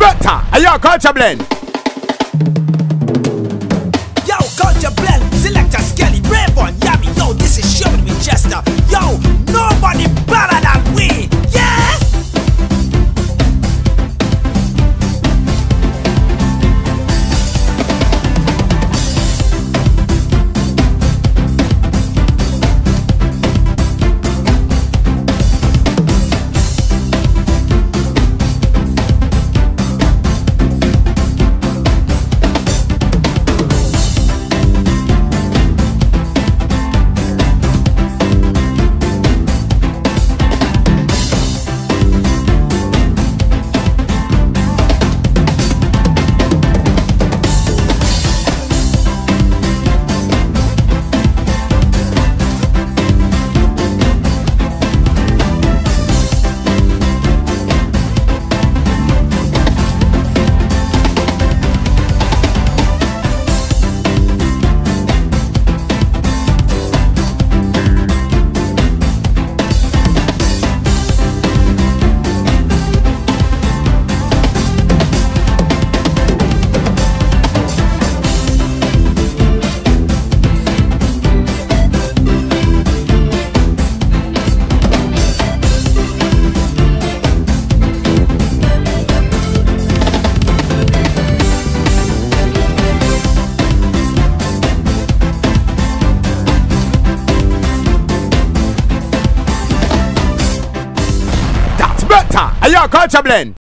better. Are you a culture blend? Yo, culture blend, selector Skelly, Rayburn, Yami. Yo, this is Sherman Winchester. Yo, nobody better than we. Yeah. Are you a culture blend?